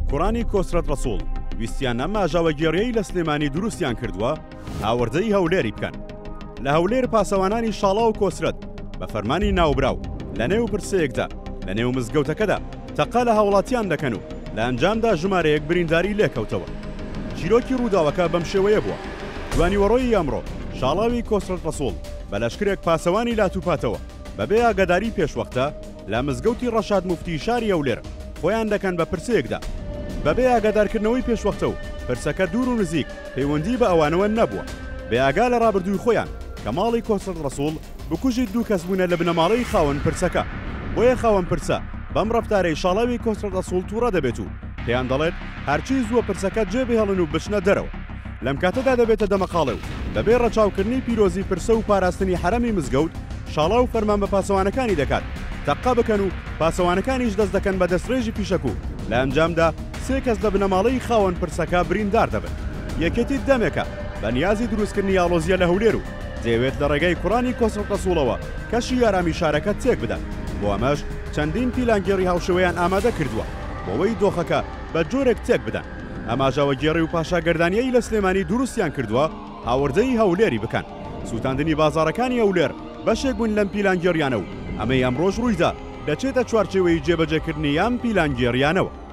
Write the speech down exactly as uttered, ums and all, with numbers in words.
کوڕانی کۆسرەت ڕەسوڵ ویستیان ئەم ئاژاوەگێڕیەی لە سلێمانی دروستیان کردووە هاوردەی هەولێری بکەن. لە هەولێر پاسەوانانی شاڵا و کۆسرەت بە فەرمانی ناوبراو لە نێو پرسەیەکدا لە نێو مزگەوتەکەدا تەقا لە هاوڵاتیان دەکەن و لە ئەنجامدا ژمارەیەک برینداری لێکەوتەوە. چیرۆکی ڕووداوەکە بەم شێوەیە بووە. دوانیوەڕۆی ئەمڕۆ شاڵاوی کۆسرەت ڕەسوڵ بە لەشکرێک پاسەوانی لاتوپاتەوە بەبێ ئاگاداری پێشوەختە لە مزگەوتی ڕەشاد موفتی شاری هەولێر خۆیان دەکەن بە پرسەیەکدا. بەبێ ئاگادارکردنەوەی پێشوەختە و پرسەکە دوور و نزیک پەیوەندی بە ئەوانەوە نەبووە. بێ ئاگا لە ڕابردووی خۆیان کە ماڵی کۆسرەت ڕەسوڵ بکوژی دوو کەس بوونە لە بنەماڵەی خاوەن پرسەکە. بۆیە خاوەن پرسە بەم ڕەفتارەی شاڵاوی کۆسرەت ڕەسوڵ تووڕە دەبێت و پێیان دەڵێت هەرچی زووە پرسەکە جێبهێڵن و بچنە دەرەوە. لەم کاتەدا دەبێتە دەمەقاڵێ و بەبێ ڕەچاوکردنی پیرۆزی پرسە و پاراستنی حرەمی مزگەوت شاڵا و فەرمان بە پاسەوانەکانی دەکات تەقا بکەن و پاسەوانەکانیش دەست دەکەن بە دەستڕێژی پیشەک و لە ئەنجامدا سێ کەس لە بنەماڵەی خاوەن پرسەکە بریندار دەبن. یەکێتی دەمێکە بە نیازی دروستکردنی ئاڵۆزیە لە هەولێر و دەیەوێت لە ڕێگەی کوڕانی کۆسرەت ڕەسوڵەوە کەشی یارامی شارەکە تێک بدەن. بۆ ئەمەش چەندین پیلانگێڕی هاوشێوەیان ئامادە کردووە بۆەوەی دۆخەکە بە جۆرێک تێک بدەن. ئەماژاوەگێڕی و پاشاگەردانیەی لە سلێمانی دروستیان کردووە هاوردەی هەولێری بکەن. سووتاندنی بازاڕەکانی هەولێر بەشێک بوون لەم پیلانگێڕیانە و ئەمەی ئەمڕۆژ ڕوویدا دەچێتە چوارچێوەی جێبەجێکردنی یان پیلانگێڕیانەوە.